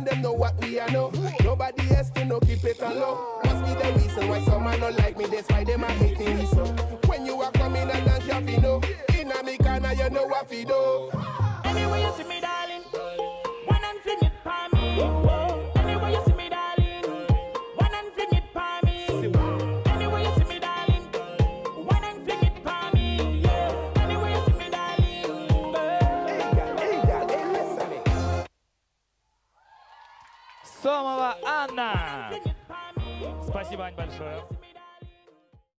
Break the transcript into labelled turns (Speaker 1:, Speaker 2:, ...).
Speaker 1: and them know what we are know. Nobody else to know, keep it on low. Must be the reason why some man don't like me, that's why them are hating me so. When you are coming and dance, you know. In a me corner, you know what we do.
Speaker 2: Anyway you see me, darling, one and fling it for me. Anyway you see me, darling, one and fling it for me. Anyway you see me, darling, one and fling it for me. Yeah. Anyway you see me, darling.
Speaker 1: Hey, girl, listen me.
Speaker 3: Сомова Анна. Спасибо, Ань, большое.